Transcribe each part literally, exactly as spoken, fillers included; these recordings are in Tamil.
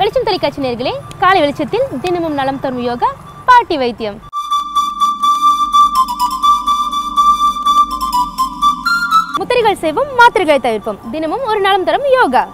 வெளிச்சம் தொலைக்காட்சி நேயர்களே, காலை வெளிச்சத்தில் தினமும் நலம் தரும் யோகா பாட்டி வைத்தியம். முத்திரைகள் செய்வோம், மாத்திரைகளை தவிர்ப்போம். தினமும் ஒரு நலம் தரும் யோகா.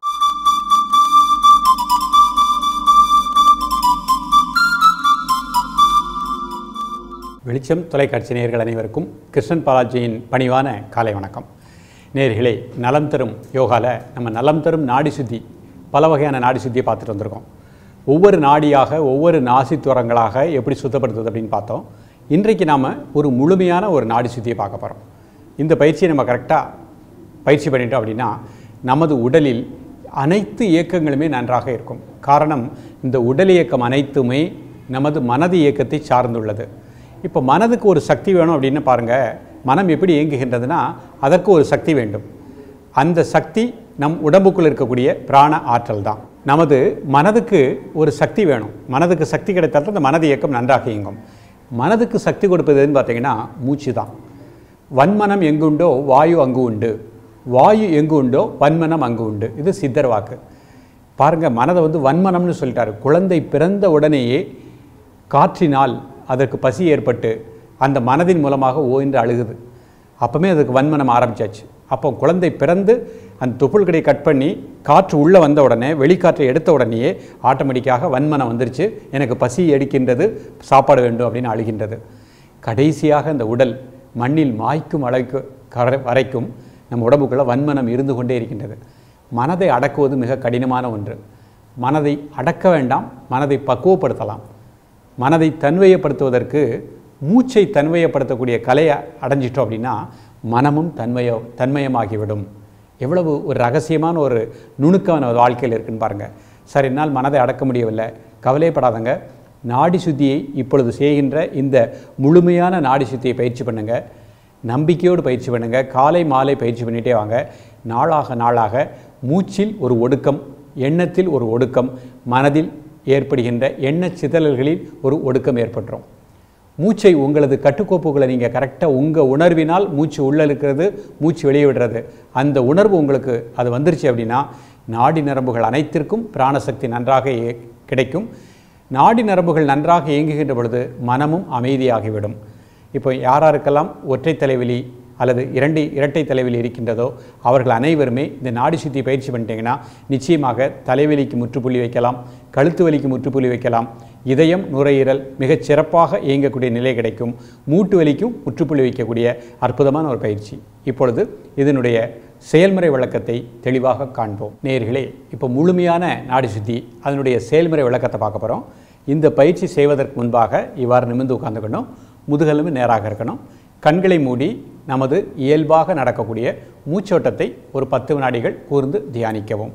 வெளிச்சம் தொலைக்காட்சி நேயர்கள் அனைவருக்கும் கிருஷ்ணன் பாலாஜியின் பணிவான காலை வணக்கம். நேயர்களே, நலம் தரும் யோகாவில் நம்ம நலம் தரும் நாடி சுத்தி, பல வகையான நாடி சுத்தியை பார்த்துட்டு வந்திருக்கோம். ஒவ்வொரு நாடியாக, ஒவ்வொரு நாசி துரங்களாக எப்படி சுத்தப்படுத்துறது அப்படின்னு பார்த்தோம். இன்றைக்கு நாம் ஒரு முழுமையான ஒரு நாடி சுத்தியை பார்க்க போகிறோம். இந்த பயிற்சியை நம்ம கரெக்டாக பயிற்சி பண்ணிட்டோம் அப்படின்னா நமது உடலில் அனைத்து இயக்கங்களுமே நன்றாக இருக்கும். காரணம், இந்த உடல் இயக்கம் அனைத்துமே நமது மனது இயக்கத்தை சார்ந்துள்ளது. இப்போ மனதுக்கு ஒரு சக்தி வேணும் அப்படின்னு பாருங்கள். மனம் எப்படி இயங்குகின்றதுன்னா அதற்கு ஒரு சக்தி வேண்டும். அந்த சக்தி நம் உடம்புக்குள் இருக்கக்கூடிய பிராண ஆற்றல் தான். நமது மனதுக்கு ஒரு சக்தி வேணும். மனதுக்கு சக்தி கிடைத்தால் அந்த மனது இயக்கம் நன்றாக இயங்கும். மனதுக்கு சக்தி கொடுப்பதுன்னு பார்த்தீங்கன்னா மூச்சு தான். வன்மனம் எங்கு உண்டோ வாயு அங்கு உண்டு, வாயு எங்கு உண்டோ வன்மனம் அங்கு உண்டு. இது சித்தர் வாக்கு. பாருங்கள், மனதை வந்து வன்மனம்னு சொல்லிட்டாரு. குழந்தை பிறந்த உடனேயே காற்றினால் அதற்கு பசி ஏற்பட்டு அந்த மனதின் மூலமாக ஓ என்று அழுகுது. அப்போமே அதுக்கு வன்மனம் ஆரம்பித்தாச்சு. அப்போ குழந்தை பிறந்து அந்த தொப்புள்கடையை கட் பண்ணி காற்று உள்ளே வந்த உடனே, வெளிக்காற்றை எடுத்த உடனேயே ஆட்டோமேட்டிக்காக வன்மனம் வந்துருச்சு. எனக்கு பசி எடுக்கின்றது, சாப்பாடு வேண்டும் அப்படின்னு அழுகின்றது. கடைசியாக இந்த உடல் மண்ணில் மாய்க்கும் அளவுக்கு கரை வரைக்கும் நம்ம உடம்புக்குள்ளே வன்மனம் இருந்து கொண்டே இருக்கின்றது. மனதை அடக்குவது மிக கடினமான ஒன்று. மனதை அடக்க வேண்டாம், மனதை பக்குவப்படுத்தலாம். மனதை தன்மையப்படுத்துவதற்கு மூச்சை தன்மையப்படுத்தக்கூடிய கலையை அடைஞ்சிட்டோம் அப்படின்னா மனமும் தன்மைய தன்மயமாகிவிடும். எவ்வளவு ஒரு ரகசியமான ஒரு நுணுக்கம் நம்ம வாழ்க்கையில் இருக்குன்னு பாருங்கள். சார், என்னால் மனதை அடக்க முடியவில்லை, கவலைப்படாதங்க. நாடி சுத்தியை இப்பொழுது செய்கின்ற இந்த முழுமையான நாடி சுத்தியை பயிற்சி பண்ணுங்கள். நம்பிக்கையோடு பயிற்சி பண்ணுங்கள். காலை மாலை பயிற்சி பண்ணிகிட்டே வாங்க. நாளாக நாளாக மூச்சில் ஒரு ஒடுக்கம், எண்ணத்தில் ஒரு ஒடுக்கம், மனதில் ஏற்படுகின்ற எண்ண சிதறல்களில் ஒரு ஒடுக்கம் ஏற்பட்டுரும். மூச்சை உங்களது கட்டுக்கோப்புகளை நீங்கள் கரெக்டாக உங்கள் உணர்வினால் மூச்சு உள்ளே இருக்கிறது, மூச்சு வெளியே விடுறது, அந்த உணர்வு உங்களுக்கு அது வந்துருச்சு அப்படின்னா நாடி நரம்புகள் அனைத்திற்கும் பிராணசக்தி நன்றாக கிடைக்கும். நாடி நரம்புகள் நன்றாக இயங்குகின்ற பொழுது மனமும் அமைதியாகிவிடும். இப்போ யாராருக்கெல்லாம் ஒற்றை தலைவலி அல்லது இரண்டு இரட்டை தலைவலி இருக்கின்றதோ அவர்கள் அனைவருமே இந்த நாடி சுத்தி பயிற்சி பண்ணிட்டீங்கன்னா நிச்சயமாக தலைவலிக்கு முற்றுப்புள்ளி வைக்கலாம், கழுத்து வலிக்கு முற்றுப்புள்ளி வைக்கலாம், இதயம் நுரையீரல் மிகச் சிறப்பாக இயங்கக்கூடிய நிலை கிடைக்கும், மூட்டு வலிக்கும் முற்றுப்புள்ளி வைக்கக்கூடிய அற்புதமான ஒரு பயிற்சி. இப்பொழுது இதனுடைய செயல்முறை விளக்கத்தை தெளிவாக காண்போம். நேயர்களே, இப்போ முழுமையான நாடி சுத்தி அதனுடைய செயல்முறை விளக்கத்தை பார்க்க போகிறோம். இந்த பயிற்சி செய்வதற்கு முன்பாக இவ்வாறு நிமிர்ந்து உட்கார்ந்துக்கணும். முதுகெலும்பு நேராக இருக்கணும். கண்களை மூடி நமது இயல்பாக நடக்கக்கூடிய மூச்சோட்டத்தை ஒரு பத்து வினாடிகள் கூர்ந்து தியானிக்கவும்.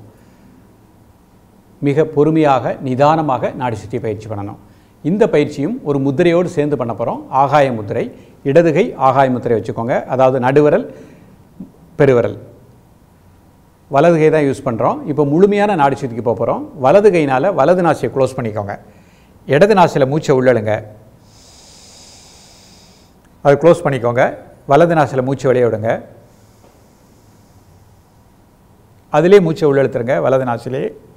மிக பொறுமையாக நிதானமாக நாடி சுத்தி பயிற்சி பண்ணணும். இந்த பயிற்சியும் ஒரு முத்திரையோடு சேர்ந்து பண்ண போகிறோம். ஆகாய முத்திரை. இடதுகை ஆகாய முத்திரை வச்சுக்கோங்க. அதாவது நடுவிரல் பெருவிரல். வலது கை தான் யூஸ் பண்ணுறோம். இப்போ முழுமையான நாடி சுத்திக்கு போக போகிறோம். வலது கையினால் வலது நாசியை க்ளோஸ் பண்ணிக்கோங்க. இடது நாசியில் மூச்சை உள்ளழுங்க, அதை க்ளோஸ் பண்ணிக்கோங்க. வலது நாசியில் மூச்சு வெளியே விடுங்க, அதிலே மூச்சை உள்ளெழுத்துருங்க. வலது நாசிலே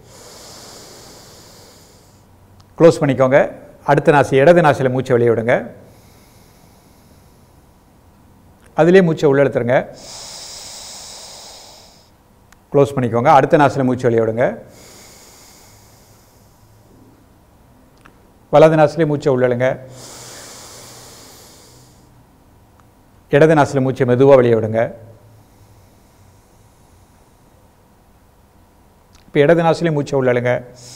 க்ளோஸ் பண்ணிக்கோங்க. அடுத்த நாசி இடது நாசியில் மூச்சை வெளியே விடுங்க, அதிலே மூச்சை உள்ளெழுத்துருங்க, க்ளோஸ் பண்ணிக்கோங்க. அடுத்த நாசியில் மூச்சு வெளியே விடுங்க, வலது நாசிலே மூச்சை உள்ளெழுங்க, இடது நாசியில் மூச்சை மெதுவாக வெளியே விடுங்க. இப்போ இடது நாசிலே மூச்சை உள்ளழுங்க,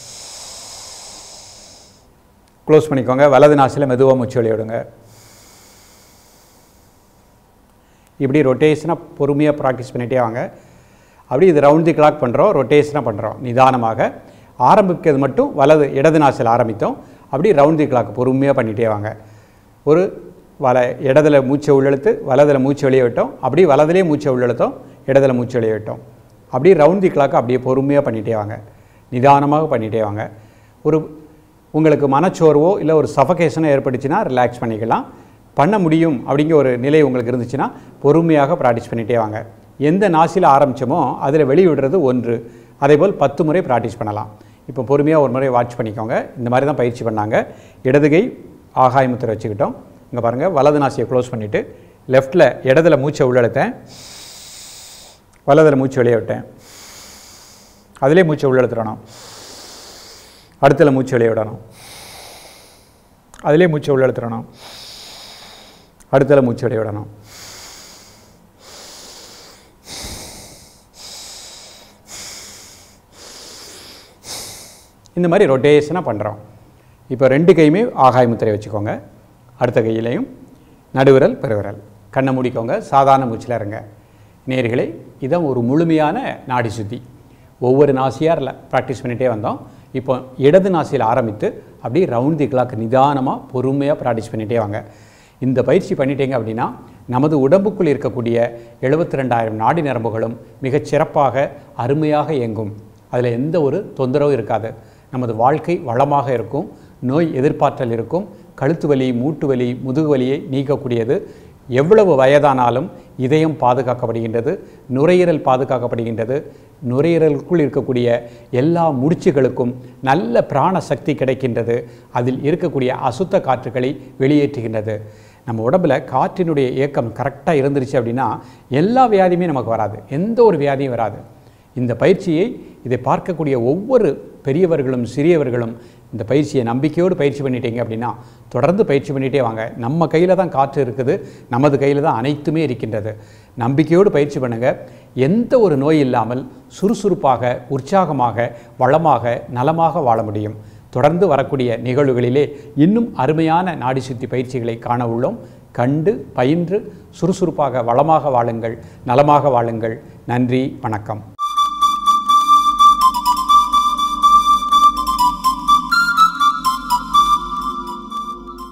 க்ளோஸ் பண்ணிக்கோங்க. வலது நாசியில் மெதுவாக மூச்சு வெளியே விடுங்க. இப்படி ரொட்டேஷனாக பொறுமையாக ப்ராக்டிஸ் பண்ணிகிட்டே வாங்க. அப்படி இது ரவுண்ட் தி கிளாக் பண்ணுறோம், ரொட்டேஷனாக பண்ணுறோம். நிதானமாக ஆரம்பிக்கிறது மட்டும் வலது இடது நாசியில் ஆரம்பித்தோம். அப்படி ரவுண்ட் தி கிளாக் பொறுமையாக பண்ணிகிட்டே வாங்க. ஒரு வல இடத்துல மூச்சை உள்ளெழுத்து வலதில் மூச்சு வெளியே விட்டோம், அப்படியே வலதிலே மூச்சை உள்ளெழுத்தோம், இடத்துல மூச்சு வெளியே விட்டோம். அப்படியே ரவுண்ட் தி கிளாக்கு அப்படியே பொறுமையாக பண்ணிகிட்டே வாங்க, நிதானமாக பண்ணிகிட்டே வாங்க. ஒரு உங்களுக்கு மனச்சோர்வோ இல்லை ஒரு சஃபகேஷனோ ஏற்பட்டுச்சுன்னா ரிலாக்ஸ் பண்ணிக்கலாம். பண்ண முடியும் அப்படிங்கிற ஒரு நிலை உங்களுக்கு இருந்துச்சுன்னா பொறுமையாக ப்ராக்டிஸ் பண்ணிகிட்டே வாங்க. எந்த நாசியில் ஆரம்பித்தோமோ அதில் வெளிவிடுறது ஒன்று. அதேபோல் பத்து முறை ப்ராக்டிஸ் பண்ணலாம். இப்போ பொறுமையாக ஒரு முறை வாட்ச் பண்ணிக்கோங்க. இந்த மாதிரி தான் பயிற்சி பண்ணாங்க. இடது கை ஆகாய முத்திரை வச்சுக்கிட்டோம். இங்கே பாருங்கள், வலது நாசியை க்ளோஸ் பண்ணிவிட்டு லெஃப்ட்டில் இடத்துல மூச்சை உள்ளெழுத்தேன், வலதில் மூச்சு வெளியே விட்டேன். அதிலே மூச்சை உள்ளெழுத்துடணும், அடுத்தில் மூச்சு வெளியே விடணும், அதிலே மூச்சை உள்ளெழுத்துடணும், அடுத்தில் மூச்சு வெளியே விடணும். இந்த மாதிரி ரொட்டேஷனாக பண்ணுறோம். இப்போ ரெண்டு கையுமே ஆகாய முத்திரை வச்சுக்கோங்க. அடுத்த கையிலையும் நடுவிரல் பெருவிரல். கண்ணை மூடிக்கோங்க. சாதாரண மூச்சில் இருங்க. நேயர்களே, இதான் ஒரு முழுமையான நாடி சுத்தி. ஒவ்வொரு நாசியார் ப்ராக்டிஸ் பண்ணிகிட்டே வந்தோம். இப்போ இடது நாசியில் ஆரம்பித்து அப்படியே ரவுண்ட் தி கிளாக் நிதானமாக பொறுமையாக ப்ராக்டிஸ் பண்ணிகிட்டே வாங்க. இந்த பயிற்சி பண்ணிட்டீங்க அப்படின்னா நமது உடம்புக்குள் இருக்கக்கூடிய எழுபத்தி ரெண்டாயிரம் நாடி நரம்புகளும் மிகச் சிறப்பாக அருமையாக இயங்கும். அதில் எந்த ஒரு தொந்தரவும் இருக்காது. நமது வாழ்க்கை வளமாக இருக்கும். நோய் எதிர்ப்பாற்றல் இருக்கும். கழுத்து வலி, மூட்டு வலி, முதுகு வலியை நீக்கக்கூடியது. எவ்வளவு வயதானாலும் இதயம் பாதுகாக்கப்படுகின்றது, நுரையீரல் பாதுகாக்கப்படுகின்றது. நுரையீரலுக்குள் இருக்கக்கூடிய எல்லா முடிச்சுகளுக்கும் நல்ல பிராண சக்தி கிடைக்கின்றது. அதில் இருக்கக்கூடிய அசுத்த காற்றுகளை வெளியேற்றுகின்றது. நம்ம உடம்பில் காற்றினுடைய இயக்கம் கரெக்டாக இருந்துருச்சு அப்படின்னா எல்லா வியாதியுமே நமக்கு வராது, எந்த ஒரு வியாதியும் வராது. இந்த பயிற்சியை இதை பார்க்கக்கூடிய ஒவ்வொரு பெரியவர்களும் சிறியவர்களும் இந்த பயிற்சியை நம்பிக்கையோடு பயிற்சி பண்ணிட்டீங்க அப்படின்னா தொடர்ந்து பயிற்சி பண்ணிகிட்டே வாங்க. நம்ம கையில் தான் காற்று இருக்குது, நமது கையில் தான் அனைத்துமே இருக்கின்றது. நம்பிக்கையோடு பயிற்சி பண்ணுங்கள். எந்த ஒரு நோய் இல்லாமல் சுறுசுறுப்பாக, உற்சாகமாக, வளமாக, நலமாக வாழ முடியும். தொடர்ந்து வரக்கூடிய நிகழ்வுகளிலே இன்னும் அருமையான நாடி சுத்தி பயிற்சிகளை காண உள்ளோம். கண்டு பயின்று சுறுசுறுப்பாக வளமாக வாழுங்கள், நலமாக வாழுங்கள். நன்றி, வணக்கம்.